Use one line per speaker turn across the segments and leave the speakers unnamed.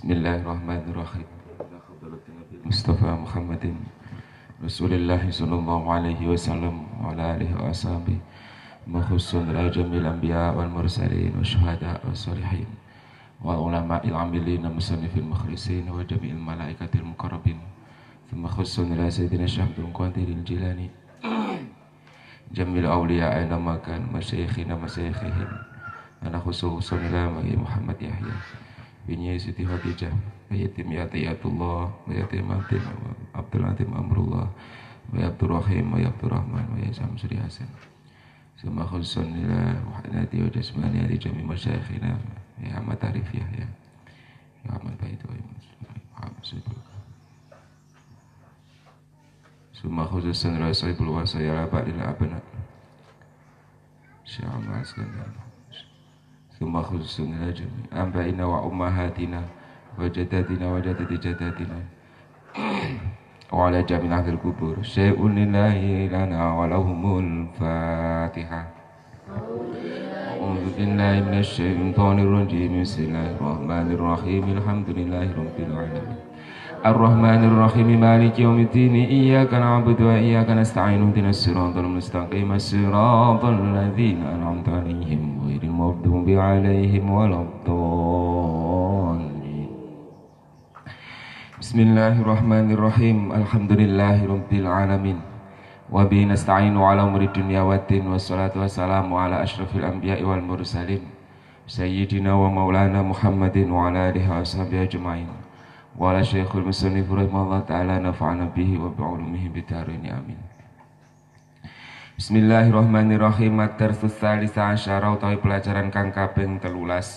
Bismillahirrahmanirrahim. Mustafa Muhammadin Rasulullah sallallahu alaihi wasallam wa ala alihi wa ashabihi makhusun ala jamil anbiya wal mursalin wa syuhada wa salihin wa ulama'il amilin musannifil mukhlisin wa jami'il malaikatil muqarrabin thumma khusun ala sayyidina Syahbul Qadiril Jilani jamil awliya aina makan masyayikhina masyayikhihim ana khususun ila Muhammad Yahya Bini Siti Khadijah Yatim Yatiyatullah Yatim Abdul Atim Amrullah Abdul Rahim Abdul Rahman Syamsuri Hasan Suma khusun ila Wahdati wa jasmani Ali jami masyayikhina Ya Ahmad Arif Yahya Ya Ahmad Baitu Suma khususan ila Saibul Wasaya Ba'lil Abna Sya'amal Sekalian Suma khususun ila jami Ambaina wa ummahatina Wa jadatina wa jadati jadatina Wa ala jami ahlil kubur Syai'un lillahi lana wa lahumul Fatiha A'udhu billahi minasyaitonir rajim Bismillahirrahmanirrahim Alhamdulillahi rabbil alamin Ar-Rahmanir Rahim Maliki yaumiddin Iyyaka na'budu wa iyyaka nasta'in ihdinas siratal mustaqim siratal ladzina an'amta 'alaihim ghairil maghdubi 'alaihim waladdallin Bismillahirrahmanirrahim Alhamdulillahirabbil alamin wa bihi nasta'inu 'ala umuri dunya waddin wassalatu wassalamu 'ala asyrafil anbiya'i wal mursalin sayyidina wa maulana Muhammadin wa 'ala alihi wa sahbihi ajma'in wa ala syekhul musannif rahimahullah ta'ala nafa'ana bihi wa bi'ulumihi bidarini amin. Bismillahirrahmanirrahim. Ad-darsus tsalisa asyara utawi pelajaran kang kaping 13.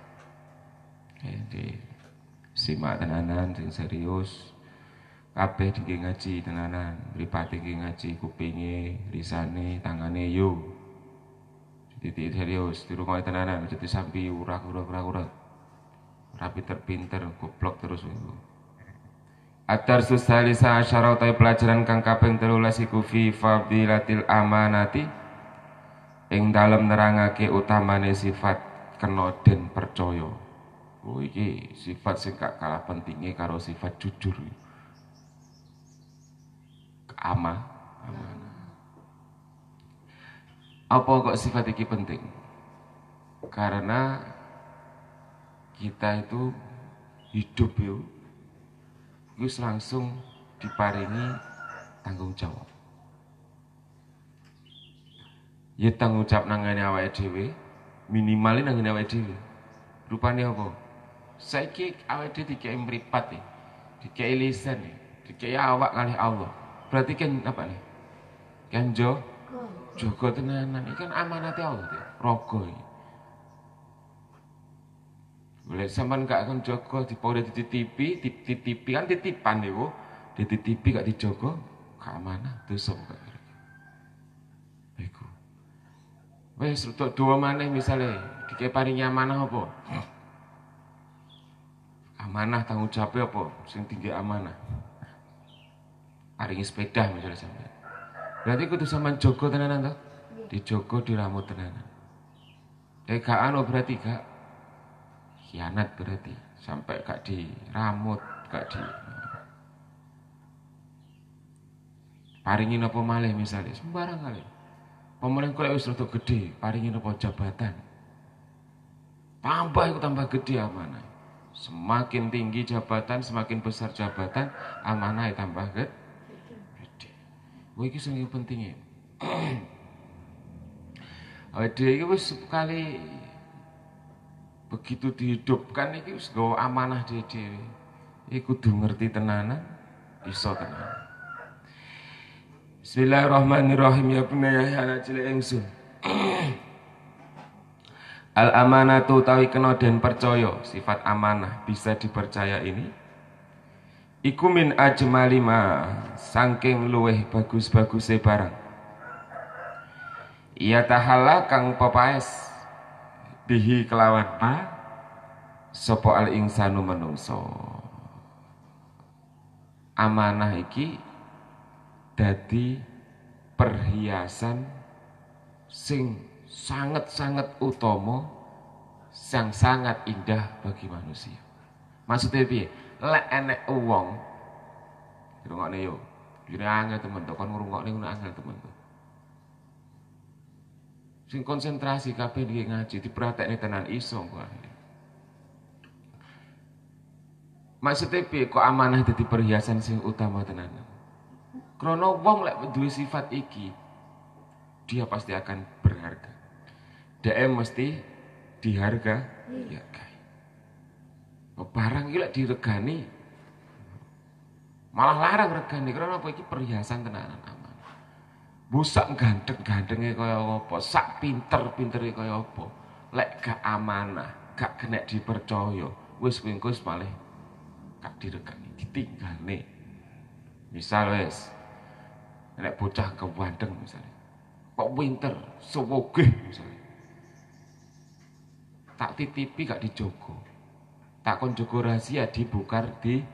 Jadi simak tenanan sing serius. Kabeh iki ngaji tenanan, mripate iki ngaji kupinge, lisane, tangane yo. Titik serius, dirungokke tenanan, aja disambi urak-urak. Rapi terpinter, goblok terus itu. Ad-darsus tsalisa asyara utawi pelajaran kang kaping 13 iku fi fadilatil amanati ing dalem nerangake utamane sifat kena den percaya. Oh iki sifat sing gak kalah pentinge karo sifat jujur. Amanah. Apa kok sifat iki penting? Karena kita itu hidup itu langsung diparingi tanggung jawab. Ya tanggung jawab nangane awake dhewe, minimal nangane awake dhewe. Rupane apa? Saiki awake dhewe dikei mripat dikei lisan dikei awak kalih Allah. Berarti kan apa nih? Kan jaga tenanan. Iki kan amanate Allah rogo iki. Boleh sampean gak akan jaga dipore dititipi, titipi kan titipan niku. Dititipi gak dijaga, gak amanah dosa gak. Iku. Wis rada dua maneh misale dikek paringi amanah apa? Amanah tanggung jawab apa? Sing tinggi amanah. Paringi sepeda misalnya sampean. Berarti kudu sampean jaga tenanan to? Dijaga diramut tenanan. Gak anu berarti gak khianat berarti sampai gak diramut, gak di paringin apa malih misalnya sembarang kali. Pemerintah kalau wis rada gede, paringin apa jabatan. Tambah itu tambah gede amanah. Semakin tinggi jabatan, semakin besar jabatan, amanah tambah gede. Wah iki sing penting. Ade iki wis sekali begitu dihidupkan iki wis nggawa amanah dhewe. Iki kudu ngerti tenanan, iso tenanan. Bismillahirrahmanirrahim ya bunaya anak cilik ingsun. Al amanatu utawi kena den percaya, sifat amanah bisa dipercaya ini. Iku min ajmalima saking luweh bagus-baguse barang. Ia tahala kang pepaes bihi kelawan sapa al insanu manungsa. Amanah iki dadi perhiasan sing sangat-sangat utama, yang sangat indah bagi manusia. Maksudnya piye? Lek enek wong ngrungokne yo. Jare angel temen to kon ngrungokne ngono angel temen to. Sing konsentrasi kabeh iki ngaji dipratekne tenan iso kok. Maksudnya piye kok amanah dadi perhiasan sing utama tenan. Krana wong lek duwe sifat iki dia pasti akan berharga. Dia mesti dihargai. Barang iki lek diregani malah larang regani karena apa iki perhiasan tenanan aman. Busak ganteng-gantenge kaya apa, sak pinter-pintere kaya apa. Lek gak amanah, gak kena dipercaya, wis wingkus malih gak diregani, ditinggalne. Misal wis nek bocah kewandeng misalnya. Kok pinter, sewogeh misalnya. Tak titipi gak dijogo. Tak kon jogo rahasia dibuka nih.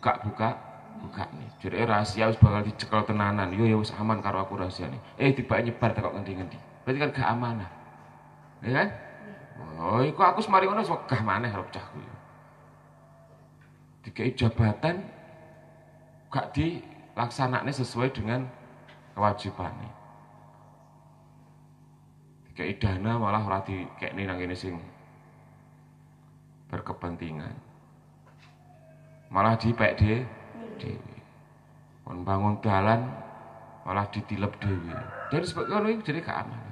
Jadi rahasia wis bakal dicekel tenanan. Yo ya wis aman karo aku rahasia nih. Tiba nyebar tekok ngendi-ngendi. Berarti kan gak amanah. Ya kan? Oh, iku aku semari ngono wis wegah maneh karo bocahku ya. Dikai jabatan gak dilaksanakne sesuai dengan kewajibannya. Dikai dana malah ora dikekne nang kene sing berkepentingan, malah dipek dhewe. Kon bangun dalan malah ditilep dhewe. Dari sebab ngono iki jadi gak aman.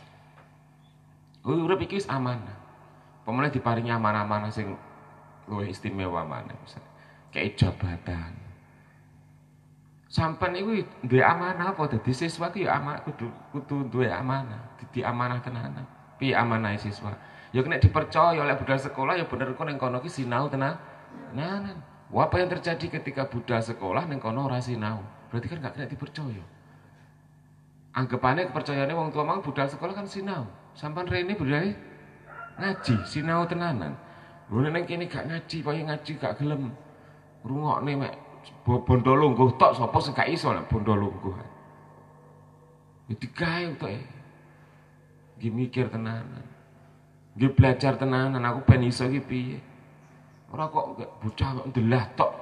Urip iki wis amanah. Pemene diparingi amanah-amanah sing luwih istimewa maneh misale kayak jabatan. Sampeyan iku duwe amanah apa dadi siswa ki ya amanah kudu duwe amanah, dadi amanah tenanan. Piye amanahe siswa? Ya kena dipercaya oleh budal sekolah ya bener kok ning kono ki sinau tenanan. Apa yang terjadi ketika budal sekolah ning kono ora sinau? Berarti kan gak kena dipercaya. Anggapane kepercayaane wong tua mang budal sekolah kan sinau. Sampeyan rene budal ngaji, sinau tenanan. Lho nek kene gak ngaji, payu ngaji gak gelem. Rungokne mek bondo lungguh tok sapa sing gak iso nek bondo lungguh. Ya digawe tok. Nggih mikir tenanan. Nggih belajar tenanan aku ben iso iki piye. Ora kok bocah kok ndelah tok.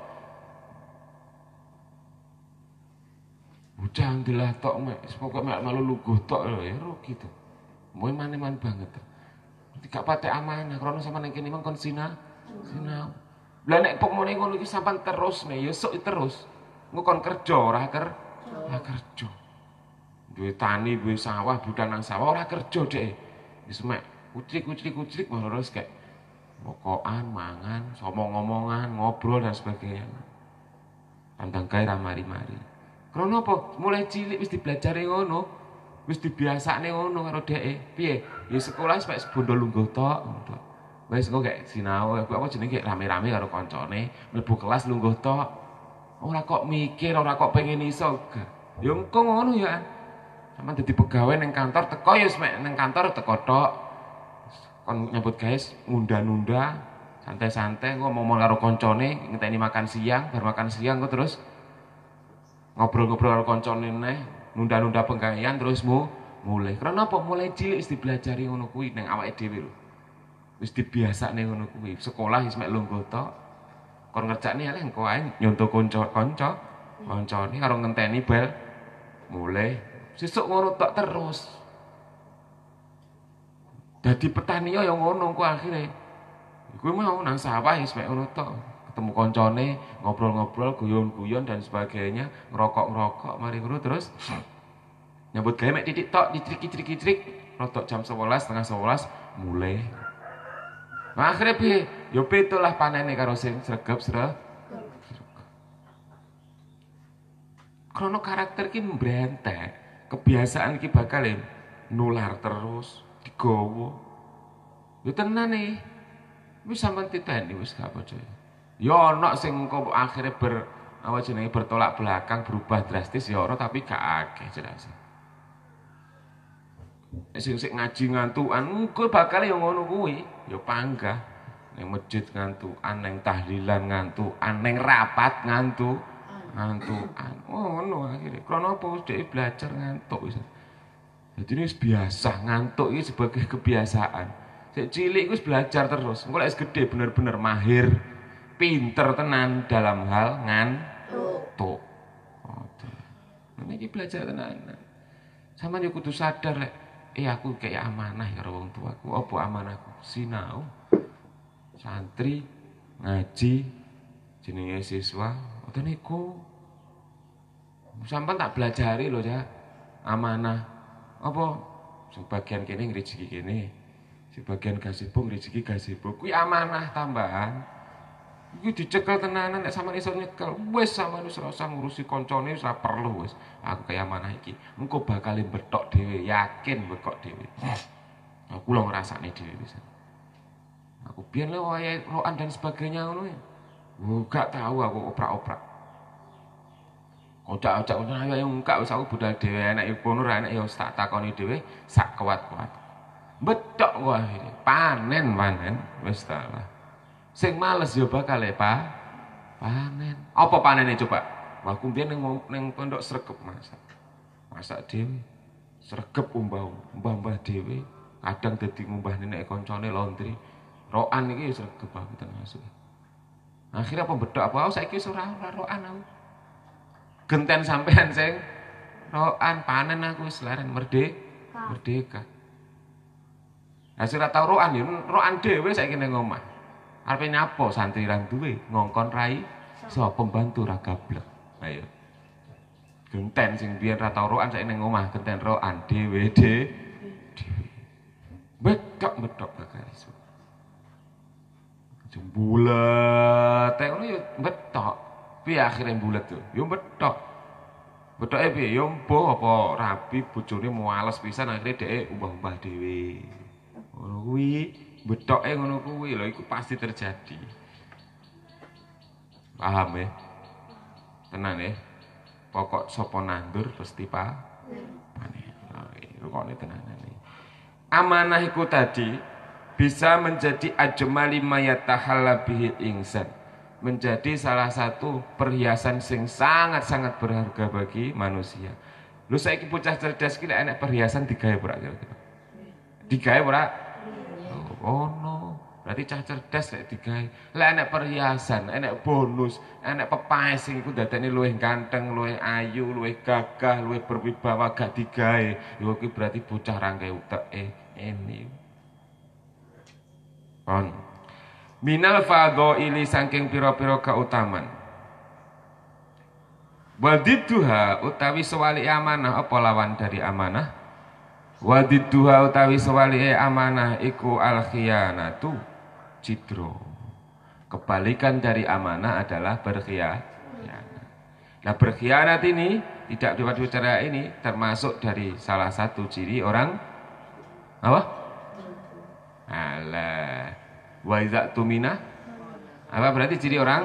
Bocah ndelah tok mek pokoke mek malu luguh tok lho ya rugi to. Moe maneman banget. Gak patek amanah karena sampean ning kene mangkon sinau. Lah nek pokmone ngono iki sampean terus nih ya sok terus. Engko kon kerja ora kerja. Duwe tani, duwe sawah, budal nang sawah ora kerja dhek. Wis mek kucrik terus kayak mokokan, mangan, ngomong-ngomongan, ngobrol dan sebagainya. Pandang gawe ra mari-mari. Karena apa? Mulai cilik wis dibelajari ngono. Wis dibiasakne ngono karo dheke. Piye? Ya sekolah wis mek bondo lungguh tok. Wis engko gek sinau, apa jenenge rame-rame karo kancane, mlebu kelas lungguh tok. Ora kok mikir, ora kok pengen iso. Ya engko ngono ya. Sampeyan dadi pegawai ning kantor teko ya wis mek ning kantor teko tok. Kon nyambut gawe ngunda-nunda, santai-santai ngomong karo kancane, ngenteni makan siang, bar makan siang kok terus ngobrol-ngobrol karo kancane neh, nunda-nunda penggawean terus mulai. Karena apa? Mulai cilik wis dipelajari ngono kuwi ning awake dhewe lho. Wis dibiasakne ngono kuwi. Sekolah wis mek lungguh tok. Kon ngerjakne eleh engko ae nyonto kancane karo ngenteni bel mulai. Sesuk ngono tok terus. Dadi petani ya ngono ku akhire. Kuwi mau nang sawah wis mek ngono tok. Ketemu kancane, ngobrol-ngobrol, guyon-guyon dan sebagainya, ngerokok-ngerokok, mari ngono terus nyambut gawe mek titik tok, dicrik-crik, rotok jam 11, setengah 11 mulai. Nah, akhirnya piye? Ya pitulah panene karo sing sregep. Krono karakter ki mbrentek, kebiasaan ki bakal nular terus, digawa. Ya tenan nih. Wis sampean titeni wis gak percaya. Ya ana sing kok akhirnya bertolak belakang, berubah drastis ya ora tapi gak akeh jelas. Sing ngaji ngantukan engko bakal ya ngono kuwi, ya panggah. Ning masjid ngantukan, ning tahlilan ngantukan, ning rapat ngantukan. Oh ngono akhirnya. Krana apa dhek belajar ngantuk wis. Dadi wis biasa ngantuk iki sebagai kebiasaan. Sik cilik wis belajar terus. Engko lek gede bener-bener mahir. pinter tenan dalam hal ngantuk. Niki belajar tenan. Sampeyan yo kudu sadar lek aku kayak amanah karo wong tuaku. Apa amanahku? Sinau. Santri ngaji jenenge siswa. Ngoten niku. Sampeyan tak belajari lho, Cak. Amanah. Apa? Sebagian kene rezeki kene. Sebagian gazebo rezeki gazebo. Kuwi amanah tambahan. Iki dicekel tenanan nek sampean iso nyekel. Wis sampean wis ora usah ngurusi kancane, wis ora perlu wis. Aku kaya amanah iki. Engko bakal mbethok dhewe, yakin mbethok dhewe. Aku lho ngrasakne dhewe pisan. Aku biyen lho wayahe rokan dan sebagainya ngono ya. Gak tahu aku oprak-oprak. Kocak-kocak ngono ayo engkak wis aku budal dhewe enek kono ra enek ya wis tak takoni dhewe sak kuat-kuat. Mbethok wae. Panen wis ta lah. Sing males yo bakal panen. Apa panene coba? Aku mbiyen ning pondok sregep masak. Masak dhewe. Sregep mbah dhewe. Kadang dadi ngumbah nek kancane laundry. Rokan iki sregep aku termasuk. Akhirnya apa bedok apa saiki wis ora rokan aku. Genten sampean sing rokan panen aku wis leren merdeka. Hasil ora tau rokan yo rokan dhewe saiki ning omah. Arepe nyapo santri ra duwe ngongkon rai sapa pembantu ra gablek. Ayo. Genten sing biyen ra tau rokan saiki ning omah genten rokan dhewe. Bedok bakal iso. Jembulet ngono yo betok. Piye akhire bulet tuh? Yo betok. Betoke piye? Yo mbuh apa rabi bojone muales pisan akhire dhek umbah-umbah dhewe. Ngono kuwi. Betoke ngono kuwi lho iku pasti terjadi. Paham ya? Tenan ya? Pokok sapa nandur pasti panen. Rukune tenanan iki. Amanah iku tadi bisa menjadi ajmali mayatahalla bihil insan. Menjadi salah satu perhiasan sing sangat-sangat berharga bagi manusia. Lho saiki bocah cerdas ki lek enek perhiasan digawe ora kira-kira? Digawe ora? Oh no, berarti cah cerdas lek digawe. Lek enek perhiasan, enek bonus, enek pepaes sing iku dadekne luwih ganteng, luwih ayu, luwih gagah, luwih berwibawa gak digawe. Yo kuwi berarti bocah rangke uteke ini. Kon. Minal fadhaili saking pira-pira kautaman. Wadidduha utawi sewali amanah apa lawan dari amanah? Wadidduha utawi sewali amanah iku al-khiyanatu cidro. Kebalikan dari amanah adalah berkhianat. Nah berkhianat ini tidak diwawancara ini termasuk dari salah satu ciri orang apa? Alah. Wa idza tumina apa berarti ciri orang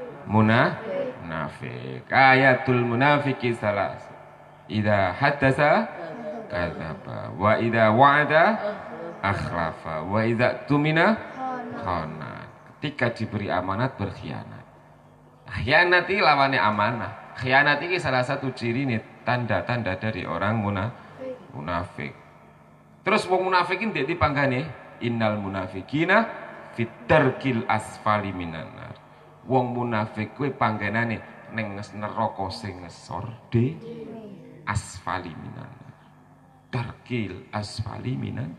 munafik. Ayatul munafiki salas. Idza hadatsa kadzaba wa idza wa'ada akhlafa wa idza tumina khana. Ketika diberi amanat berkhianat. Khianat iki lawane amanah. Khianat iki salah satu ciri nih tanda-tanda dari orang munafik. Terus wong munafikin ndek dipanggane innal munafikina fitarkil asfali minan. Wong munafik kuwi panggenane ning neraka sing ngesor de asfali minan. Tarkil asfali minan.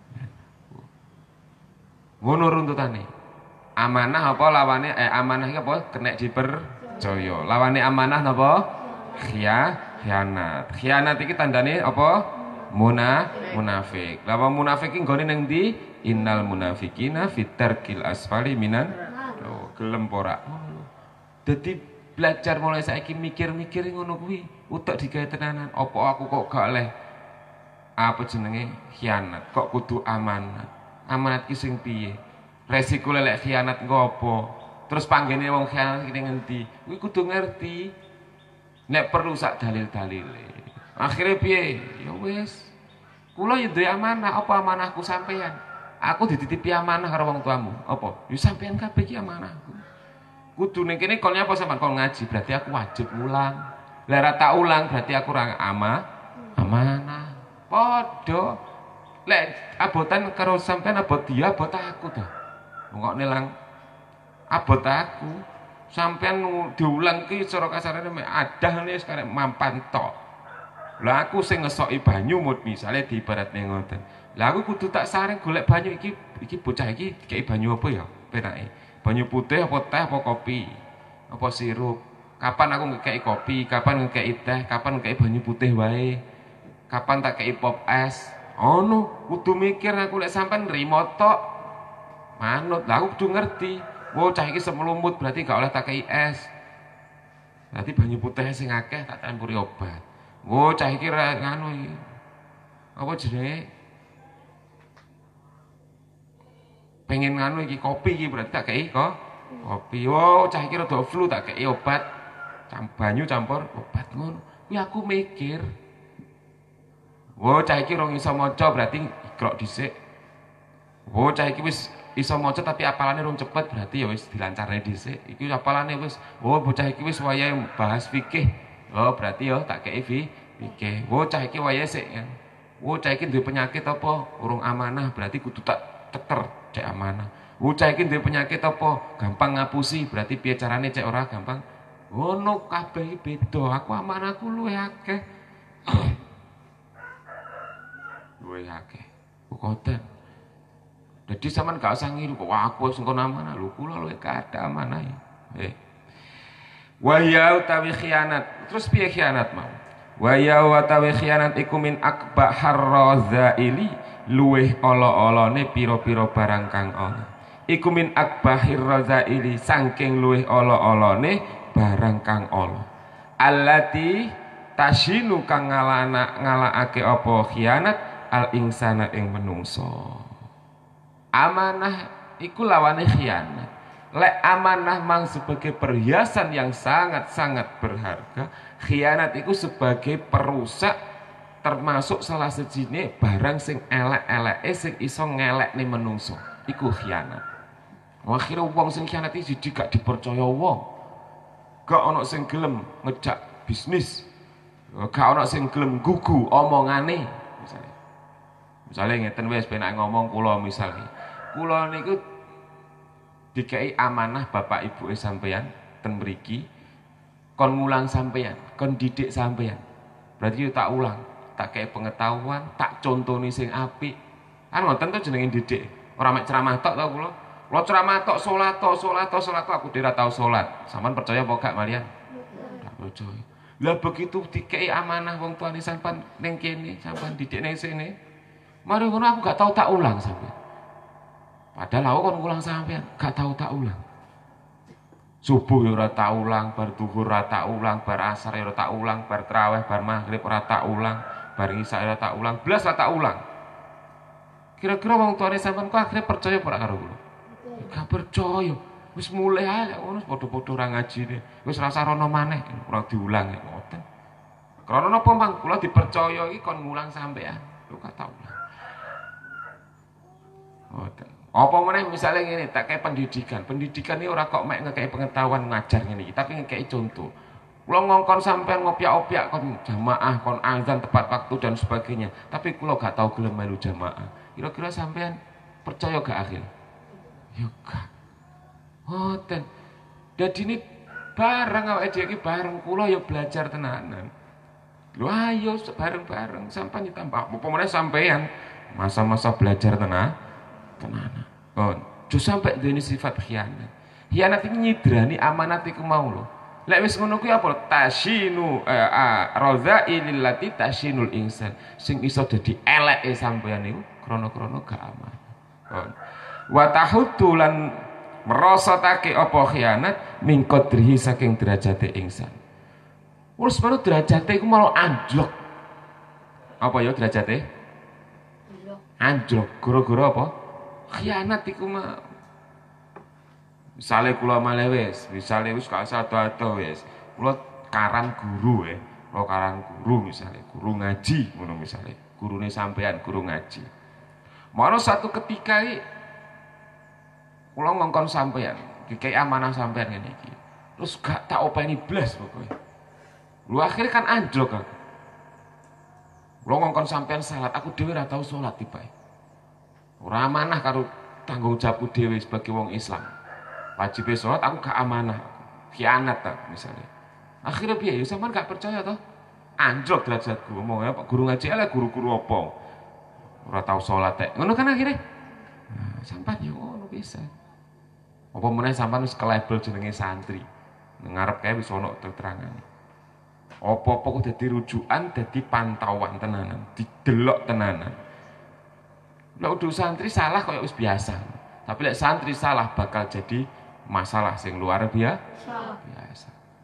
Ngono runtutane. Amanah apa lawane amanah iki apa kena dipercaya. Lawane amanah napa? Khianat. Khianat iki tandane apa? Munafik. Lah wong munafik iki nggone ning ndi? Innal munafikina fitarkil asfali minan. Oh, gelem ora. Dadi belajar mulai saiki mikir-mikir ngono kuwi, utek digawe tenanan. Apa aku kok gak oleh apa jenenge khianat? Kok kudu amanat? Amanat ki sing piye? Resiko lek khianat nggo apa? Terus panggene wong khianat iki ngendi? Kuwi kudu ngerti. Nek perlu sak dalil-dalile. Akhire piye? Ya wis. Kula yo duwe amanah, apa amanahku sampeyan? Aku dititipi amanah karo wong tuamu. Apa? Yo sampeyan kabeh iki amanahku. Kudu ning kene kolnya apa sampean kol ngaji, berarti aku wajib ulang. Lah ora tak ulang berarti aku ora amanah. Padha. Lek abotan karo sampean abot dia, abot aku to. Kok nilang Abot aku. Sampean diulang ki cara kasarane mek adahne wis karek mampan tok. Lah aku sing ngesoki banyu mut misale diibaratne ngoten. Lah aku kudu tak saring golek banyu iki bocah iki dikeki banyu apa ya penake? Banyu putih apa teh apa kopi? Apa sirup? Kapan aku ngekeki kopi, kapan ngekeki teh, kapan ngekeki banyu putih wae? Kapan tak kei pop es? Ono, kudu mikir aku lek sampean nrimo tok. Manut, lah aku kudu ngerti. Wo cah iki semelumut berarti gak oleh tak kei es. Berarti banyu putih sing akeh tak campuri obat. Wo cah iki ra nganu iki. Apa jenenge? Pengen nganu iki kopi iki berarti tak kei kok kopi. Wo cah iki rada flu tak kei obat. Banyu campur obat ngono. Kuwi aku mikir. Wo cah iki rong iso maca berarti ikrok dhisik. Wo cah iki wis iso maca tapi apalane rung cepet berarti ya wis dilancarne dhisik. Iki apalane wis. Oh bocah iki wis wayahe bahas fikih. Oh berarti ya tak kei fikih. Oh cah iki wayahe sik. Oh cah iki duwe penyakit apa? Urung amanah berarti kudu tak teker cek amanah. Oh cah iki duwe penyakit apa? Gampang ngapusi berarti piye carane cek ora gampang. Ngono kabeh beda. Aku amanahku luwih akeh. Luwih akeh. Koten. Jadi sampean gak usah ngiru kok aku wis engko amanah lho kula luwih kada amanah. Wa ya utawi khianat. Terus piye khianat mau? Wa ya utawi khianat iku min akbahar razaili luwih ala-alane pira-pira barang kang ana. Iku min akbahir razaili saking luwih ala-alane barang kang ala. Allati tasyinu kang ngalakake apa khianat al insana ing menungso. Amanah iku lawane khianat. Lek amanah mang sebagai perhiasan yang sangat-sangat berharga, khianat iku sebagai perusak termasuk salah sejine barang sing elek-eleke sing iso ngelekne menungso. Iku khianat. Akhire wong sing khianat iki siji gak dipercaya wong. Gak ana sing gelem ngejak bisnis. Gak ana sing gelem gugu omongane misalnya. Misalnya ngeten wis penak ngomong kula misalnya. Kula niku dikei amanah bapak ibu sampeyan ten mriki kon ngulang sampeyan, kon didik sampeyan. Berarti tak ulang, tak kei pengetahuan, tak contoni sing apik. Kan ngoten to jenenge didik. Ora mek ceramah tok to kula. Kula ceramah tok salat aku dhewe ora tau salat. Sampeyan percaya apa gak malian? Tak percaya. Lah begitu dikei amanah wong tuane sampean ning kene, sampean didik ning sini. Mari ngono aku gak tau tak ulang sampeyan. Padahal aku kan ulang sampean, gak tahu tak ulang. Subuh ya ora tak ulang, bar zuhur ora tak ulang, bar asar ya ora tak ulang, bar tarawih, bar maghrib ora tak ulang, bar isya ora tak ulang, blas ora tak ulang. Kira-kira wong tuane sampean kok akhirnya percaya ora karo kula? Gak percaya. Wis mulai ae ngono padha-padha ora ngajine. Wis rasa rono maneh, ora diulang ngoten. Karena napa Mang? Kula dipercaya iki kon ngulang sampean. Lho gak tak ulang. Ngoten. Apa meneh misalnya ngene, tak kayak pendidikan. Pendidikan ini ora kok mek ngekei pengetahuan ngajar ngene iki, tapi ngekei contoh. Kula ngongkon sampean ngopiak-opiak kon jamaah, kon azan tepat waktu dan sebagainya. Tapi kula gak tahu gelem melu jamaah. Kira-kira sampean percaya gak akhir? Ya gak. Ngoten. Dadi ini bareng awake dhewe iki bareng kula ya belajar tenanan. Lho ayo bareng-bareng sampean ditambah. Apa meneh sampean masa-masa belajar tenanan. Oh, justru sampai duweni sifat khianat. Khianat iki nyidrani amanat iku mau lho. Lek wis ngono kuwi apa? Tasyinu razailil lati tasyinul insan. Sing iso dadi eleke sampeyan niku krana-krana gak aman. Wa tahuddu lan merosotake apa khianat min qadrihi saking derajate insan. Wis baru derajate iku malah anjlok. Apa ya derajate? Anjlok. Gara-gara apa? Khianat iku mah misale kula male wis gak sado-ado wis kula karan guru kula karan guru misale guru ngaji ngono misale gurune sampean guru ngaji mono satu ketika iki kula ngongkon sampean dikei amanah sampean ngene iki terus gak tak openi blas pokoke lu akhirnya kan anjlok aku kula ngongkon sampean salat aku dhewe ora tau salat tibae ora amanah karo tanggung jawabku dhewe sebagai wong Islam. Wajib sholat aku gak amanah. Khianat ta misalnya. Akhirnya piye? Ya sampean gak percaya toh? Anjlok derajatku. Ngomongnya Pak guru ngaji ala guru-guru apa? Ora tau sholat tek. Ngono kan akhirnya. Nah, sampean yo ngono bisa. Apa meneh sampean wis kelabel jenenge santri. Ngarep kae wis ono terangane. Apa-apa kok dadi rujukan, dadi pantauan tenanan, didelok tenanan. Lek udah santri salah kaya wis biasa. Tapi lek santri salah bakal jadi masalah sing luar biasa.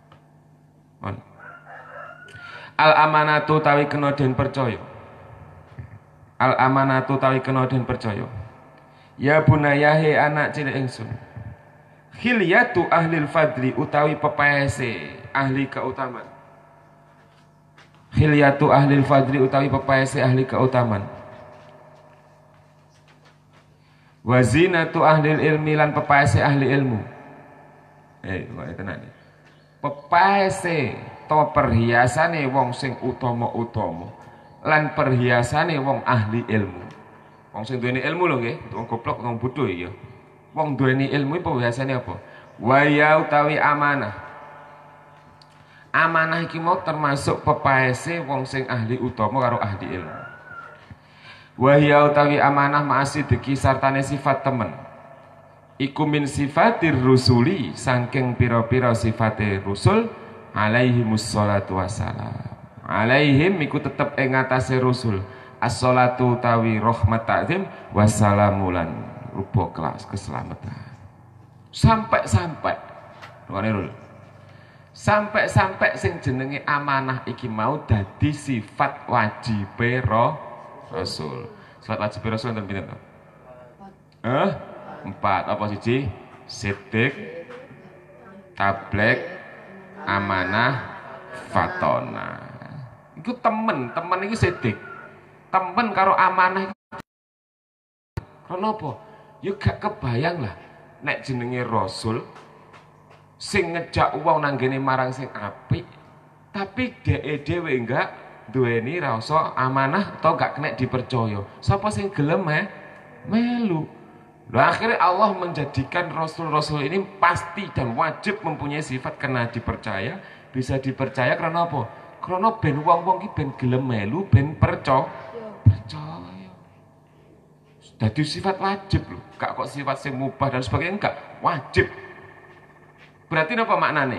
Al amanatu tawi kena den percaya. Al amanatu tawi kena den percaya. Ya bunayahe anak cilik ingsun. Khilyatu ahlil fadli utawi pepaese ahli keutamaan. Khilyatu ahlil fadli utawi pepaese ahli keutamaan. Wazinatu ahlil ilmi lan pepaese ahli ilmu. Kok tenan. Pepaese to perhiasane wong sing utama-utama lan perhiasane wong ahli ilmu. Wong sing duweni ilmu lho nggih, wong goblok wong bodho ya. Wong duweni ilmu perhiasane apa? Wa ya utawi amanah. Amanah iki mau termasuk pepaese wong sing ahli utama karo ahli ilmu. Wa ya utawi amanah ma'asidiki sartane sifat temen. Iku min sifatir rusuli saking pira-pira sifate rusul alaihimus sholatu wassalam. Alaihim iku tetep ing atase rusul as-sholatu tawi rahmat ta'zim wassalamu lan rupa kelas keselamatan. Sampai sampai sing jenenge amanah iki mau dadi sifat wajib rasul. Sifat wajib rasul enten pinten? 4 apa siji? Siddiq, tablek, amanah, fatona. Iku temen iki siddiq. Temen karo amanah. Karena apa? Ya gak kebayang lah nek jenenge rasul sing ngejak wong nang ngene marang sing apik, tapi dhek dhewe enggak duweni rasa amanah atau gak kena dipercaya. Sapa sing gelem melu. Nah, akhirnya Allah menjadikan rasul-rasul ini pasti dan wajib mempunyai sifat kena dipercaya, bisa dipercaya karena apa? Karena ben wong-wong iki ben gelem melu, ben percaya. Dadi sifat wajib lho, gak kok sifat sing mubah dan sebagainya, enggak, wajib. Berarti apa maknane?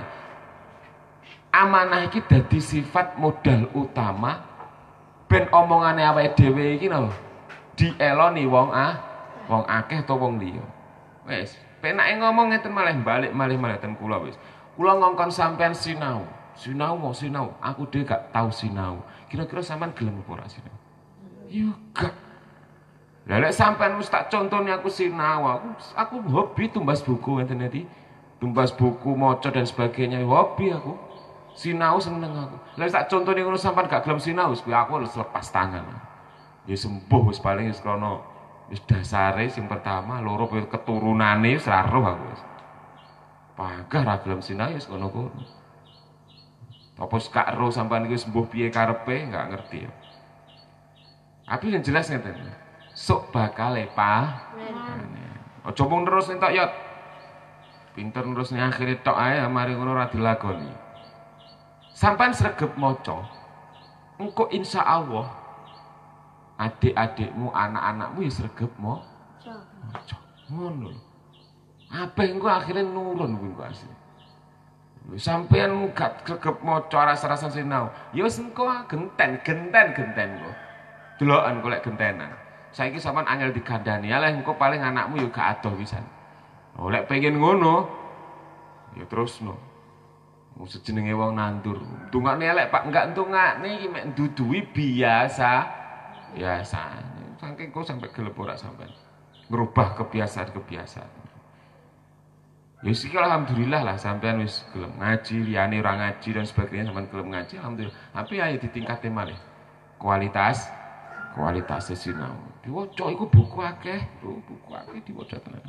Amanah iki dadi sifat modal utama ben omongane awake dhewe iki lho dieloni wong akeh to wong liya. Wis, penake ngomong ngeten malih balik malih ten kula wis. Kula ngongkon sampean sinau. Sinau. Aku dhewe gak tau sinau. Kira-kira sampean gelem apa ora sinau? Yo gak. Lah lek sampean wis tak contone aku sinau, aku hobi tumbas buku ngeten iki. Tumbas buku, maca dan sebagainya, hobi aku. Sinau seneng aku. Lek tak contone ngono sampean gak gelem sinau, wis aku lepas tangan. Ya sembuh wis paling wis krono wis dasare sing pertama, loro keturunane wis ra roh aku wis. Pagah ra gelem sinau wis ngono-ngono. Apa gak roh sampean iki sembuh piye karepe gak ngerti ya. Tapi yang jelas ngeten. Sok bakal aja mung terus entuk ya. Pinter terus ning akhire tok ae mari ngono ra dilakoni. Sampean sregep maca. Engko insyaallah adik-adikmu, anak-anakmu ya sregep maca. Ngono lho. Apa engko akhire nurun kuwi engko asli. Sampean gak sregep maca rasa-rasa sinau. Ya wis engko genten kok. Delokan kok lek gentenan. Saiki sampean angel digandani, lha engko paling anakmu ya gak adoh pisan. Oh lek pengen ngono ya terusno. Sejenenge wong nandur. Tungakne elek Pak, enggak tungakne iki mek ndudui biasa. Saking kok sampai gelem ora sampean. Ngerubah kebiasaan. Ya sik alhamdulillah lah sampean wis gelem ngaji, liyane ora ngaji dan sebagainya sampean gelem ngaji alhamdulillah. Tapi ayo ditingkatke malih. Kualitas sinau. Diwaca iku buku akeh diwaca tenan.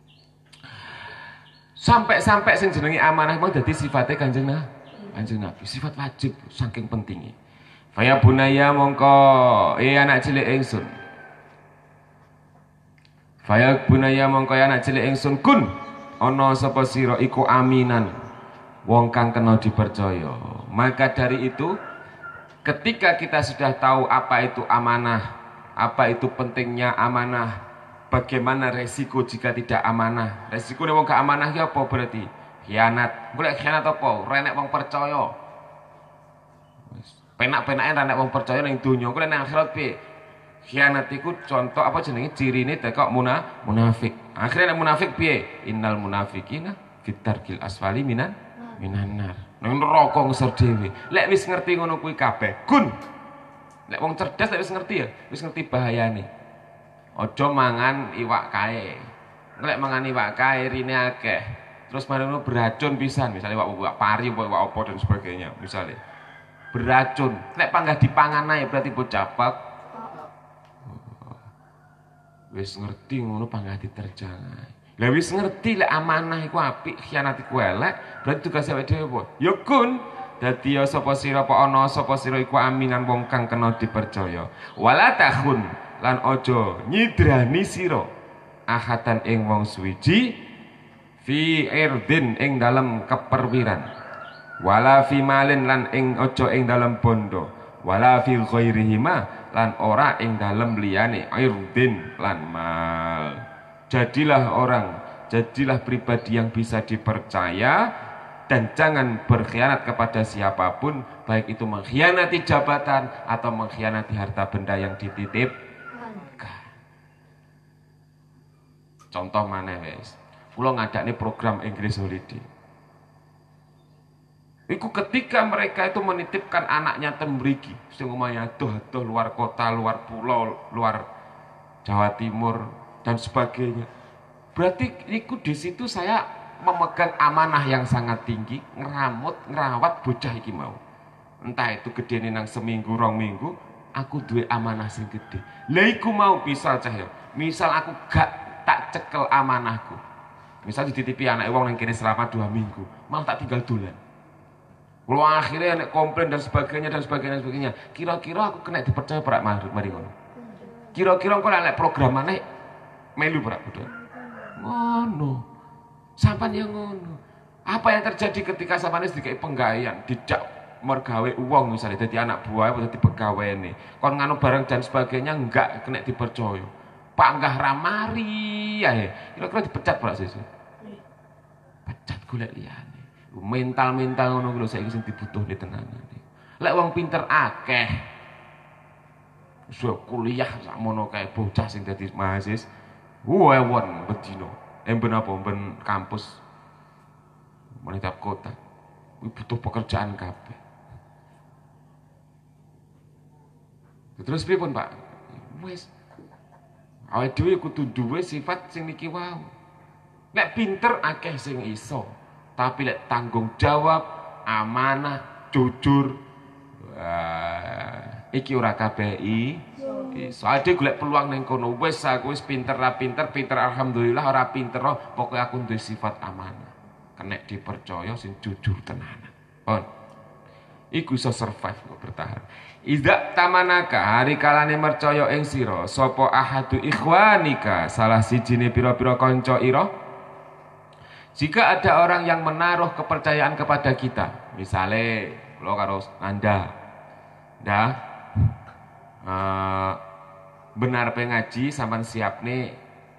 Sampai sing jenenge amanah mau dadi sifate Kanjeng Nabi, sifat wajib saking pentingnya. Faya bunaya mongko anak cilik ingsun. Faya bunaya mongko anak cilik ingsun kun ana sapa sira iku aminan wong kang kena dipercaya. Maka dari itu ketika kita sudah tahu apa itu amanah, apa itu pentingnya amanah, bagaimana resiko jika tidak amanah. Resiko wong gak amanah ya apa berarti? Khianat. Golek khianat apa? Renek wong percaya. Penak-penake renek wong percaya ning donya, kok ning akhirat piye? Khianat iku contoh apa jenenge cirine tekok munafik. Akhirnya munafik piye? Innal munafiqina fitarkil asfali minan nar. Nang neraka ngeser dhewe. Lek wis ngerti ngono kuwi kabeh, gun. Lek wong cerdas lek wis ngerti ya, wis ngerti bahayane. Aja mangan iwak kae. Lek mangan iwak kae rine akeh. Terus mari ngono beracun pisan, misalnya iwak pari, iwak apa dan sebagainya, misalnya. Beracun. Lek panggah dipangan ae berarti bocah pak. Wis ngerti ngono panggah diterjang. Lah wis ngerti lek amanah iku apik, khianat iku elek, berarti tugas awake dhewe apa? Ya kun. Dadi ya sapa sira apa ana sapa sira iku aminan wong kang kena dipercaya. Wala takhun lan aja nyidrani sira ahatan ing wong suwiji fi irdin ing dalem keperwiran. Wala fi malin lan ing aja ing dalem bondo. Wala fi ghairihima lan ora ing dalem liyane irdin lan mal. Jadilah pribadi yang bisa dipercaya dan jangan berkhianat kepada siapapun, baik itu mengkhianati jabatan atau mengkhianati harta benda yang dititipkan. Contoh mana wes? Kula ngadakne program Inggris Holiday. Iku ketika mereka itu menitipkan anaknya ten mriki, sing omahe adoh-adoh luar kota, luar pulau, luar Jawa Timur dan sebagainya. Berarti itu di situ saya memegang amanah yang sangat tinggi, ngerawat bocah iki mau. Entah itu gedene nang seminggu, rong minggu, aku duwe amanah sing gede. Lah iku mau misal cahya. Misal aku gak tak cekel amanahku. Misal dititipi anak wong nang kene selama 2 minggu, malah tak tinggal dolan. Kalau akhirnya nek komplain dan sebagainya. Kira-kira aku kena dipercaya perak mari ngono. Kira-kira kok lek program maneh melu perak budal. Ngono. Sampan yang ngono. Apa yang terjadi ketika sampan wis dikai penggayaan, dijak mergawe uang misalnya dadi anak buah atau dadi pegawene. Kon nganu barang dan sebagainya enggak kena dipercaya. Pak enggak ramari ae. Kira-kira dipecat perak sesuk. Pecat golek liyane. Mental-mental ngono kuwi lho saiki sing dibutuhne tenanan. Lek wong pinter akeh. Suwe kuliah sakmono kae bocah sing dadi mahasiswa. Ewon bedino. Ben apa? Ben kampus. Menitap kota. Kuwi butuh pekerjaan kabeh. Terus pripun, Pak? Wis awake dhewe kudu duwe sifat sing niki wae. Nek pinter akeh sing iso. Tapi lek tanggung jawab, amanah, jujur, iki ora kabeh iso. Ade golek peluang ning kono. Wis aku wis pinter alhamdulillah, ora pinter pokoke aku duwe sifat amanah. Kenek dipercaya sing jujur tenanan. Pon. Iku iso survive kok bertahan. Idza tamanaka hari kalane mercaya ing sira sapa ahadu ikhwanika salah sijine pira-pira kanca ira. Jika ada orang yang menaruh kepercayaan kepada kita, misalnya lo karo Anda, benar pengaji sampean siap nih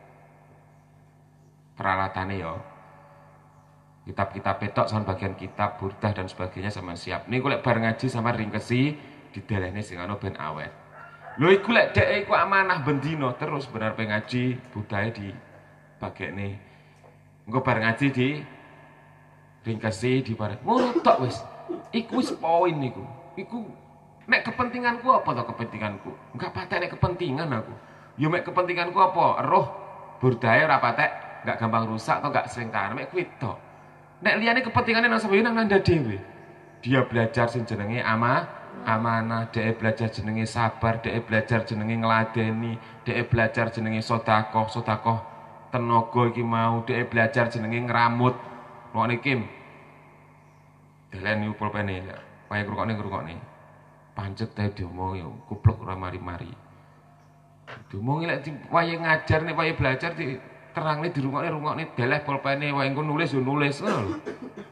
peralatannya yo. Kitab-kitab petok sampean bagian kitab, burdah dan sebagainya sampean siap. Nih golek bar ngaji sampean ringkesi didelehne sing ana ben awet. Lho iku lek dhek iku amanah bendino terus benar pengaji budaya di bagekne. Engko bar ngaji di ringkesi di barat. Ngono tok wis. Iku wis poin niku. Iku nek kepentinganku apa to kepentinganku? Enggak patek nek kepentingan aku. Ya mek kepentinganku apa? Roh budaya ora patek, enggak gampang rusak atau enggak sering kan mek kuwi tok. Nek liyane kepentingane nang sampeyan nang Anda dhewe. Dia belajar sing jenenge amanah, dia belajar jenenge sabar, dia belajar jenenge ngladeni, dia belajar jenenge sedekah tenaga iki mau, dia belajar jenenge ngramut. Ngono Kim. Deleni pulpene ya. Wae ngrungokne. Pancet tae diomongi goblok ora mari-mari. Diomongi lek wae ngajar nek wae belajar terangne dirungokne deleh pulpene wae engko nulis yo nulis ngono lho.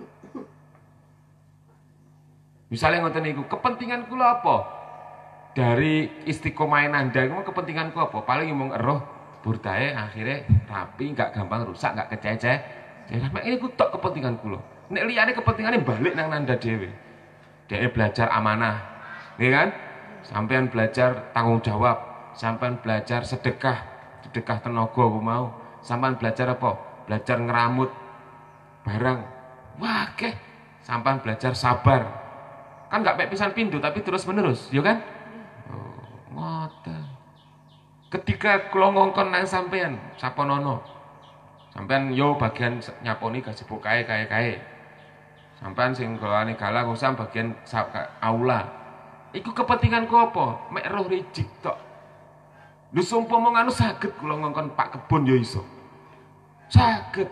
Misale ngoten niku, kepentingan kula apa? Dari istiqomah Nanda iku kepentinganku apa? Paling mung eroh burdae akhirnya rapi, enggak gampang rusak, enggak kececeh. Jadi mek niku tok kepentingan kula. Nek liyane kepentingane balik nang Nanda dhewe. Dhek belajar amanah. Nggih kan? Sampean belajar tanggung jawab, sampean belajar sedekah tenaga aku mau. Sampean belajar apa? Belajar ngeramut barang. Wah, akeh. Sampean belajar sabar. Kan enggak mek pisan pindho tapi terus menerus, ya kan? Oh, ngoten. Ketika kula ngongkon nang sampean, saponono. Sampean yo bagian nyaponi gazebo kae. Sampean sing golane galah usam bagian aula. Iku kepentinganku apa? Mek roh rijik tok. Lho sumpama ngono saged kula ngongkon Pak Kebon ya iso. Saged.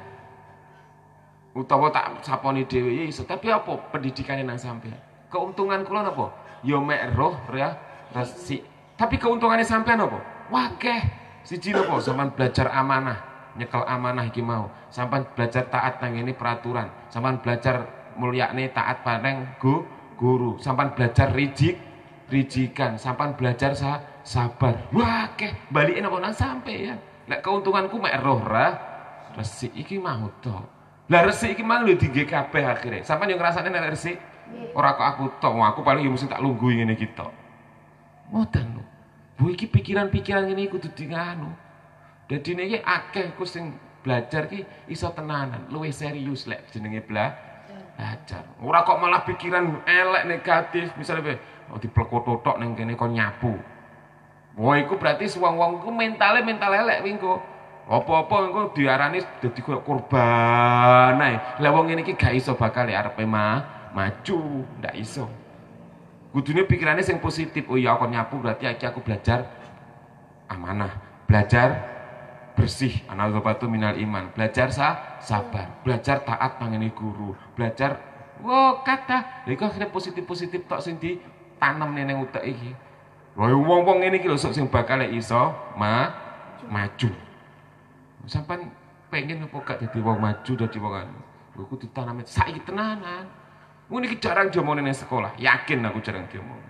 Utawa tak saponi dhewe ya iso, tapi apa pendidikane nang sampean? Keuntungan kula napa? Ya mek roh ya resik. Tapi keuntungannya sampean apa? Wakeh. Siji napa? Sampean belajar amanah, nyekel amanah iki mau. Sampean belajar taat nang ngene peraturan. Sampean belajar mulyakne taat bareng guru. Sampean belajar rijikan. Sampean belajar sabar. Wakeh. Balike napa nang sampean. Lek keuntunganku mek roh resik iki mau to. Lah resik iki mang lho dingge kabeh akhire. Sampeyan yo ngrasane nek resik ora kok aku tok, aku paling yo mesti tak lungguhi ngene iki tok. Ngoten lho. Bu iki pikiran-pikiran ngene kudu dinganu. Dadi niki akeh ku sing belajar ki iso tenanan, luwih serius lek jenenge belajar. Ora kok malah pikiran elek negatif, misalnya diplekoto tok ning kene kon nyapu. Wah iku berarti wong-wong ku mentale elek wingko. Apa-apa engko diarani dadi koyo korban ae. Lah wong ngene iki gak iso bakal arepe maju, ndak iso. Kudune pikirannya yang positif. Oh iya aku nyapu berarti aku belajar amanah, belajar bersih, anadzafatu minal iman, belajar sabar, belajar taat nangani guru, belajar kata. Lha iku akhirnya positif tok sing ditanam ning utek iki. Wah wong-wong ngene iki lho sok sing bakal iso maju. Sampeyan pengen apa gak dadi wong maju, dadi wong anu. Lho kudu ditanami saiki tenanan. Ngono iki jarang diomongin nang sekolah, yakin aku jarang diomongin.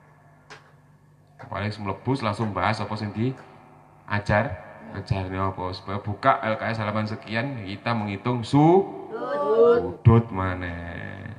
Paling mlebu langsung bahas apa sing ajarnya apa supaya buka LKS halaman sekian kita menghitung sudut maneh.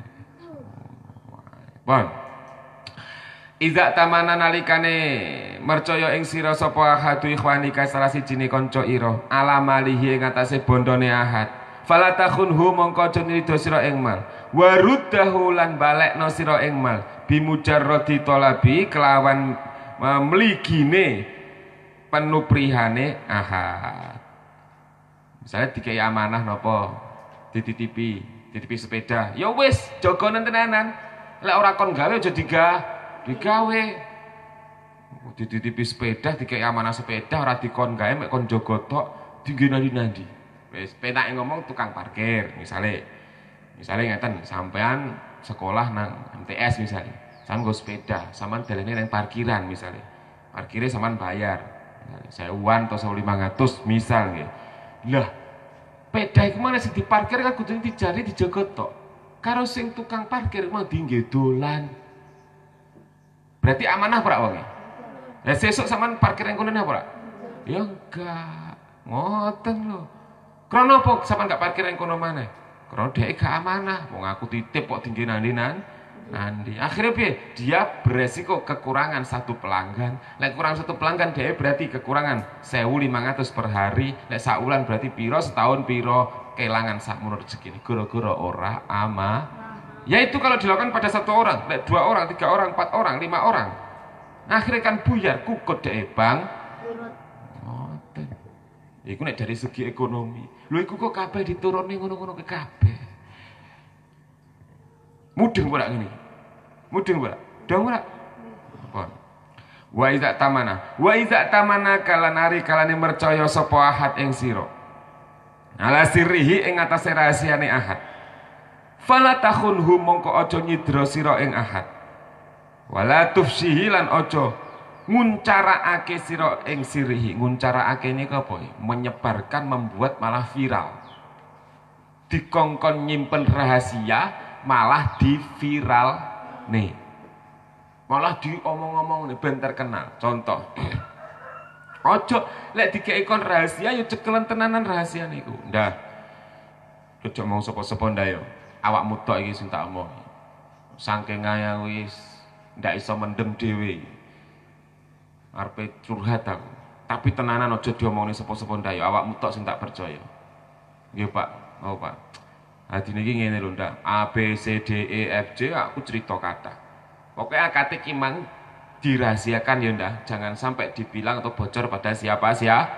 Pon. Iza tamana nalikane mercaya ing sira sapa ahadu ikhwanika salah sijine kanca ira alamalihi ing atase bondone ahad. Fala takhunhu mongko aja nrido sira ing mal. Waruddahu lan balekno sira ing mal. Bimujarradi talabi kelawan mligine penuprihane ahad. Misalnya dikai amanah napa? Dititipi sepeda. Ya wis, jagonen tenanan. Lek ora kon gawe aja digawe. Dititipi sepeda, dikai amanah sepeda ora dikon gawe mek kon jaga tok dinggo nandi-nandi. Wis penake ngomong tukang parkir misalnya ngeten sampean sekolah nang MTS misalnya sampean nggo sepeda sampean dalane nang parkiran misalnya parkirnya sampean bayar 1.000 atau 1.500 misal nggih lah sepeda iku mana sing diparkir kan kudu dijari dijaga tok karo sing tukang parkir mau dinggo dolan berarti amanah ora wonge lah sesuk sampean parkir nang kono apa ora ya enggak ngoten lho. Karena apa sampean gak parkir yang kono maneh? Karena dia gak amanah. Wong aku titip kok tinggi nanti. Akhirnya piye? Dia beresiko kekurangan satu pelanggan. Lek kurang satu pelanggan dia berarti kekurangan 1.500 per hari. Lek saulan berarti piro setahun piro kehilangan sakmono rezeki. Gara-gara ora Yaitu kalau dilakukan pada satu orang, lek 2 orang, 3 orang, 4 orang, 5 orang. Akhirnya kan buyar kukut dia bang. Iku nek dari segi ekonomi. Lho iku kok kabeh diturunne ngono-ngono ke kabeh. Mudeng ora ngene. Mudeng ora? Dong ora? Apa? Wa iza tamana kalanari kalane mercaya sapa ahad ing sira. Ala sirrihi ing atase rahasiane ahad. Fala takhunhu mongko aja nyidra sira ing ahad. Wala tufsihi lan aja Nguncarakake sira ing sirihi. Nguncarakake ini apa? Menyebarkan, membuat malah viral. Dikongkon nyimpen rahasia malah diviral nih. Malah diomong-omong nih ben terkenal. Contoh. Ojo lek dikei kon rahasia yo cekelan tenanan rahasia niku. Ndah. Ojo mau sapa-sapa ndak yo. Awakmu tok iki sing tak omongi. Saking ae wis ndak iso mendem dhewe. Arepe curhat aku. Tapi tenanan aja diomongni sapa-sapa ndak yo. Awakmu tok sing tak percaya. Nggih, Pak. Oh, Pak. Adine iki ngene lho, ndak. A B C D E F G aku cerita kata. Pokoke akate ki mang dirahasiakan ya ndak. Jangan sampai dibilang atau bocor pada siapa.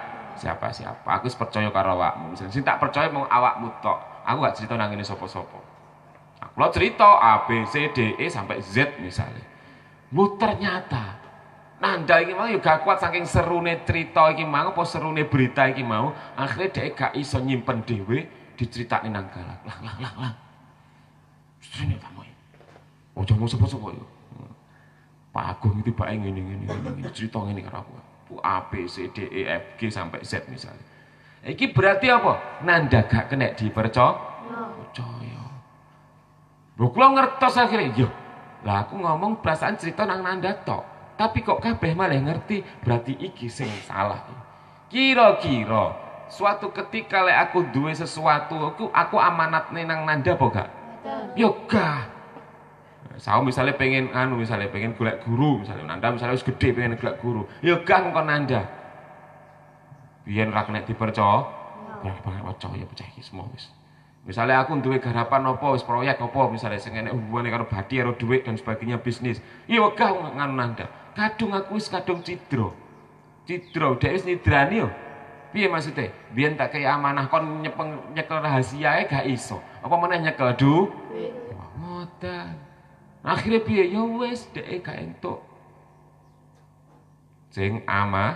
Aku percaya karo awakmu. Misalnya sing tak percaya mau awakmu tok. Aku gak cerita nang ngene sapa-sapa. Aku lo cerita A B C D E sampai Z misalnya. Ternyata Nanda iki mau yo gak kuat saking serune cerita iki mau apa serune berita iki mau, akhirnya dhek gak iso nyimpen dhewe diceritakne nang galak. Lah. Strene tamu. Ojo mau sapa-sapa yo. Pak Agung itu bae ngene cerita ngene karo aku. A B C D E F G sampai Z misalnya. Iki berarti apa? Nanda gak kena dipercaya. Percaya. Lho kula ngertos akhirnya yo. Lah aku ngomong perasaan cerita nang Nanda tok. Tapi kok kabeh malah ngerti, berarti iki sing salah. Kira-kira suatu ketika lek aku duwe sesuatu, aku amanatne nang Nanda apa gak? Yo gak. Saya misalnya pengen pengen golek guru, misalnya Nanda misalnya wis gede pengen golek guru. Yo gak kok Nanda. Biyen ra kena dipercaya. Banget percaya iki semua wis. Misalnya aku duwe garapan apa, wis proyek apa, misalnya sing enek hubungane karo badi karo duit dan sebagainya bisnis. Yo gak ngono Nanda. Kadung aku wis kadung cidra. Cidra dhek wis nidrani yo. Piye maksudnya? Biyen tak kaya amanah kon nyekel rahasiae gak iso. Apa meneh nyekel duit? Ngoten. Akhirnya piye? Ya wis dhek gak entuk. Sing amanah.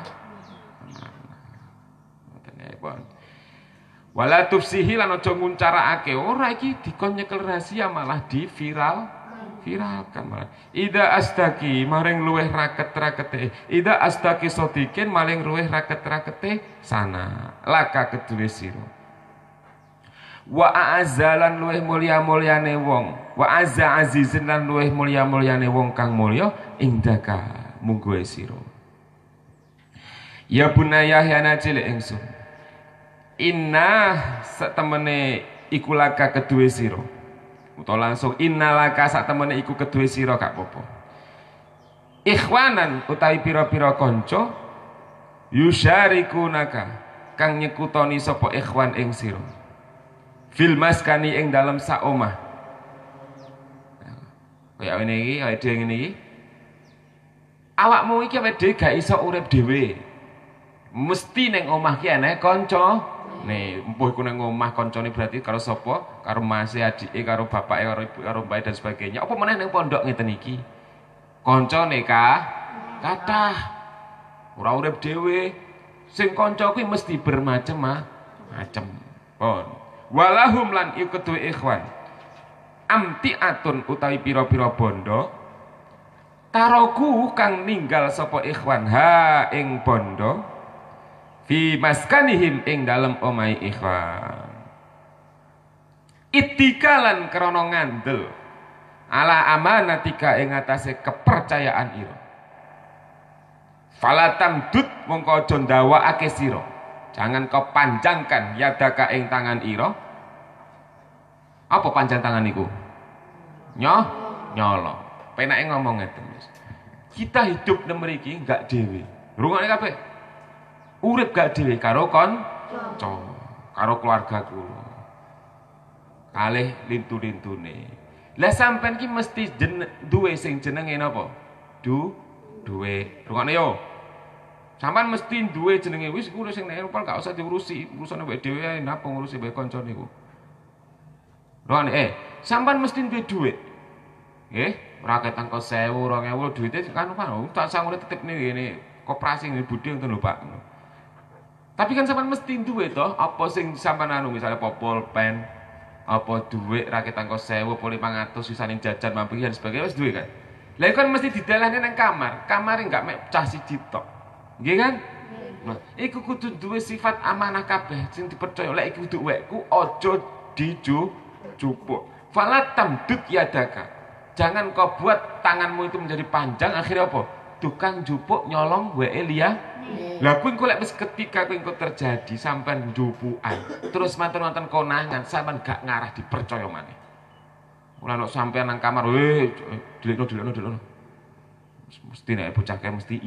Ngoten ya, Pon. Wala tufsihi lan aja nguncarakake. Ora iki dikon nyekel rahasia malah viralkan malah. Ida astaki maring luweh raket-rakete. Ida astaki sotikin maring luweh raket-rakete sana. Laka kedue sira. Wa a'azzalan luweh mulya-mulyane wong. Wa azza azizin lan luweh mulya-mulyane wong kang mulya indaka munggo sira. Ya bunayah yana cilik ingsun. Inna satemene iku laka kedue sira. Utawa langsung innalaka sak temene iku kedue sira gak apa-apa. Ikhwanan utawi pira-pira kanca yusyarikunaka kang nyekutoni sapa ikhwan ing sira. Fil maskani ing dalem sak omah. Kaya ngene iki, awake dhewe ngene iki. Awakmu iki awake dhewe gak iso urip dhewe. Mesti ning omah ki ana kanca. Nih, empuh iku nang omah kancane berarti karo sapa? Karo mase, adike, karo bapake, karo ibu, karo mbae dan sebagainya. Apa meneh nang pondok ngeten iki? Kancane kathah. Ora urip dhewe. Sing kanca kuwi mesti bermacam-macam. Pon. Walahum lan iku kedue ikhwan. Amtiatun utawi pira-pira bondo. Taroku kang ninggal sapa ikhwan ha ing bondo. Fi maskanihim ing dalem omai ikhwan. Itikalan krana ngandel ala amanatika ing atase kepercayaan ira. Falatam dut mongko aja ndawakake sira. Jangan kau panjangkan yadaka ing tangan ira. Apa panjang tangan niku? Nyolong. Penake ngomong ngeten. Kita hidup nang mriki enggak dhewe. Rungokne kabeh. Urip gak dhewe karo kanca, karo keluarga kula. Kalih lintu-lintune. Lah sampean ki mesti duwe sing jenenge napa? Duwe. Rungokne yo. Sampean mesti duwe jenenge wis kuwi sing nek empal gak usah diurusi, urusane wek dhewe ae napa ngurusi wek kanca niku. Rungokne sampean mesti duwe dhuwit. Nggih, ora ketang kok 1000, 2000 duwite kan tak sangune titip ngene koperasi ngene budhe ngoten lho Pak. Tapi kan sampean mesti duwe to, apa sing sampean anu misalnya popol pen, apa duit rakyat angko 1000, 500 sisane jajan mampir dan sebagainya wis duwe kan. Lah kan mesti didalahne nang kamar. Kamare enggak mek cah siji tok. Nggih kan? Nah, iku kudu duwe sifat amanah kabeh sing dipercaya. Lek iku kudu wekku aja dijupuk. Fala tamdud yadaka. Jangan kau buat tanganmu itu menjadi panjang, akhirnya apa? Tukang jupuk nyolong weke liya. Lah kuwi engko lek wis ketika kuwi engko terjadi sampean jupukan, terus manten-manten konangan, sampean gak ngarah dipercaya maneh. Ora nek sampean nang kamar, delikno. Mesti nek bocah kae mesti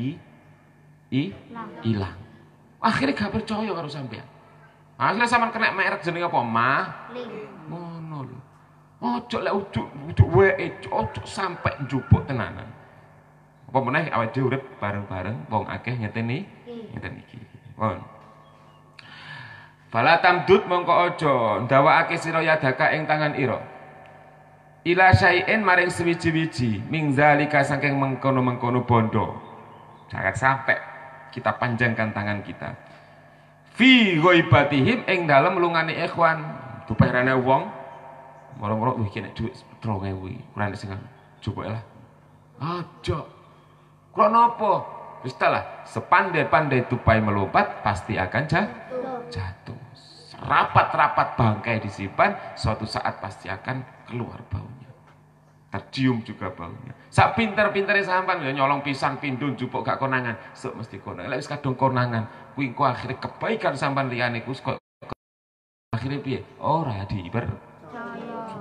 ilang. Akhirnya gak percaya karo sampean. Akhirnya sampean kena merek jenenge apa? Ngono lho. Ojo lek uduk weke, ojo sampe njupuk tenanan. Apa meneh awake dhewe urip bareng-bareng wong akeh ngeten iki. Pon. Fala tamdud mongko aja ndawakake sira yadaka ing tangan ira. Ila syai'in maring sewiji-wiji ming zalika saking mengkono-mengkono bondo. Jangan sampai kita panjangkan tangan kita. Fi ghaibatihim ing dalem lungane ikhwan, duperane wong. Moro-moro wih kene dhuwit 3000. Kurang sing coba lah. Aja. Krono apa? Wis lah, sepandai-pandai tupai melompat pasti akan jatuh. Rapat-rapat bangkai disimpan, suatu saat pasti akan keluar baunya. Tercium juga baunya. Sak pinter-pintere sampean ya nyolong pisan pindun jupuk gak konangan, sok mesti konangan. Lek wis kadung konangan, kuwi engko akhire kebaikan sampean liyane ku kok akhire piye? Ora dipercaya.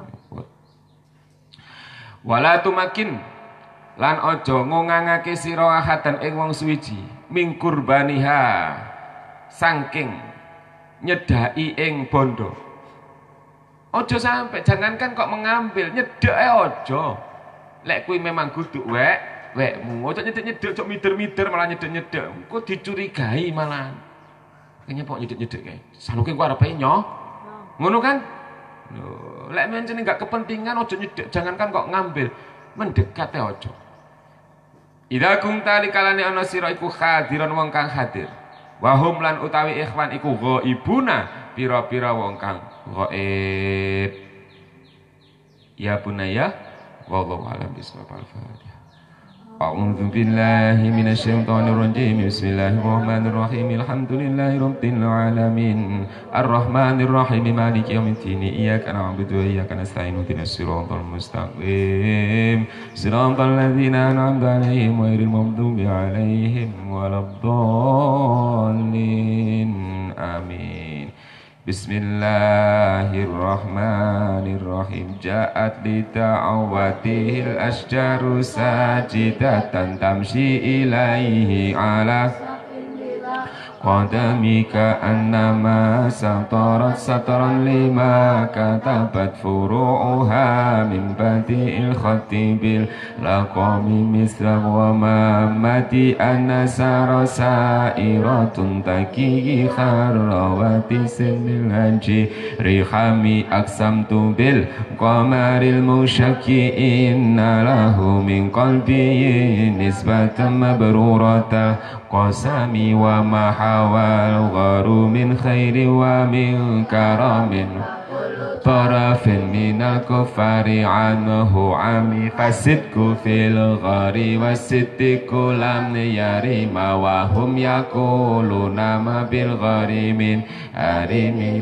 Wala tumakin lan aja ngongangake sira ahadan ing wong suwiji ming kurbaniha saking nyedaki ing bondo. Ojo sampai, jangankan kok mengambil, nyedek ojo. Lek kuwi memang kudu wekmu. Ojo nyedek-nyedek, ojo mider-mider malah nyedek-nyedek. Engko dicurigai malah. Kayaknya kok nyedek-nyedek kae. Sanuke ku arepe ngono kan? Loh, lek mencene enggak kepentingan ojo nyedek, jangankan kok ngambil, mendekat ojo. Idza kunta likalane ana sira iku hadiron wong kang hadir. Wahum lan utawi ikhwan iku ghaibuna pira-pira wong kang ghaib. Ya bunayya wallahu a'lam bishawab. Al-Fatihah. A'udzu billahi minasyaitonir rajim. Bismillahirrahmanirrahim. Alhamdulillahirabbil alamin. Arrahmanir rahim. Maliki yaumiddin. Iyyaka na'budu wa iyyaka nasta'in. Ihdinas siratal mustaqim. Siratal ladzina an'amta 'alaihim ghairil maghdubi 'alaihim waladdallin. Amin. Bismillahirrahmanirrahim. Ja'at li ta'awatihil asjaru sajidatan tamshi ilaihi ala qadamika annama sataran lima katabat furu'uha min badi'il khatti bil laqami misra wa mamati anasara sa'iratun takihi kharrawati sinil haji rihami aksamtu bil qamaril musyaki inna lahu min qalbi nisbatan mabrurata qasami wa mahawal gharu min khairi wa min karamin tarafin minal kufari anhu ami fasidku fil ghari wasiddiku lam yarima wa hum yakuluna ma bil ghari min arimi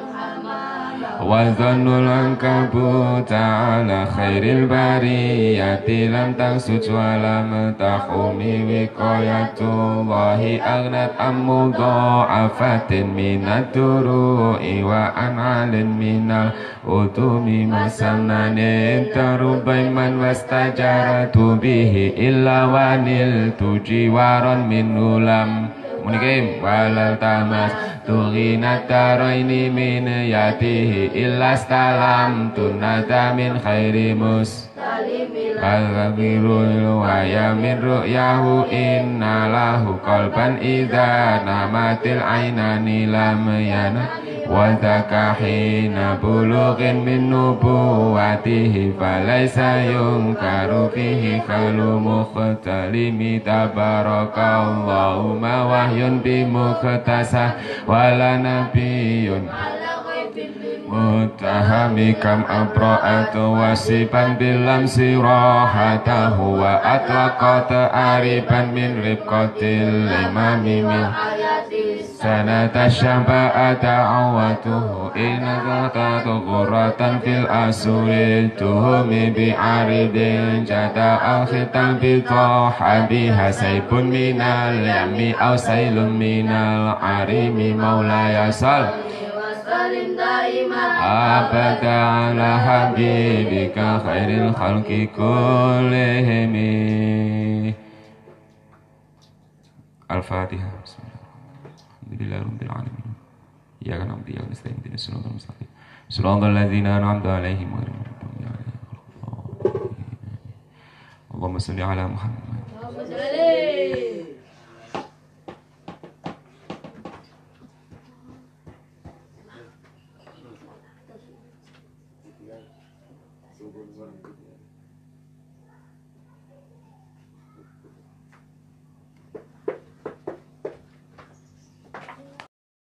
wa dhannul ankabut ala khairil bariyati lam taksud wa lam tahumi wiqayatullahi aghnat ammu dha'afatin minat duru'i wa an'alin minal utumi masananin tarubaiman wastajaratu bihi illa wanil tujiwaran min ulam munikim walal tamas tughina taraini min yatihi illa stalam tunata min khairi al-ghabirul wa yamin ru'yahu inna lahu qalban idha namatil aynani lam yana wa dhaka hina bulughin min nubuwatihi falaysa yunkaru fihi khalu mukhtalimi tabarakallahu ma wahyun bi mukhtasah wala nabiyyun متهم كم أبرأت واسبا باللمس راحته وأطلقت أريبا من ربقة الإمام من سنة الشباء دعوته إن ذات غرة في الأسور تهم بعرض جدا الختام بطاح بها سيب من اليم أو سيل من العريم مولاي صل وسلم دائما أبدا على حبيبك خير الخلق كلهم. الفاتحة. بسم الله. الحمد لله رب العالمين. إياك نعبد وإياك نستعين اهدنا الصراط المستقيم صراط الذين أنعمت عليهم غير المغضوب عليهم ولا الضالين. اللهم صل على محمد. اللهم صل.